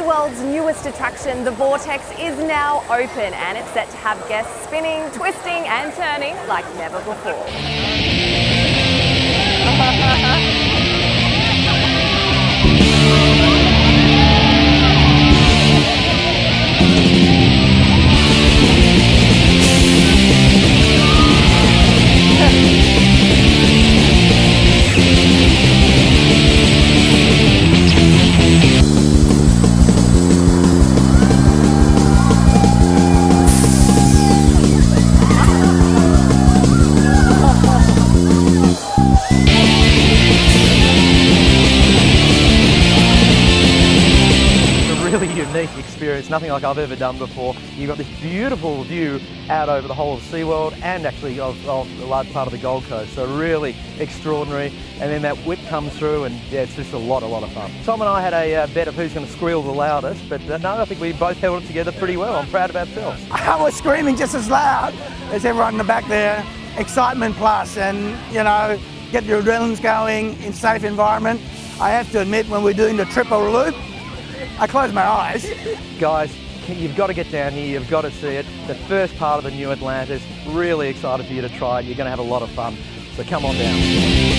SeaWorld's newest attraction, the Vortex, is now open and it's set to have guests spinning, twisting and turning like never before. Unique experience, nothing like I've ever done before. You've got this beautiful view out over the whole of SeaWorld and actually of a large part of the Gold Coast, so really extraordinary. And then that whip comes through and yeah, it's just a lot of fun. Tom and I had a bet of who's going to squeal the loudest, but no, I think we both held it together pretty well. I'm proud of ourselves. I was screaming just as loud as everyone in the back there. Excitement plus, and you know, get your adrenaline's going in safe environment. I have to admit, when we're doing the triple loop, I close my eyes. Guys, you've got to get down here, you've got to see it. The first part of the new Atlantis, really excited for you to try it. You're going to have a lot of fun, so come on down.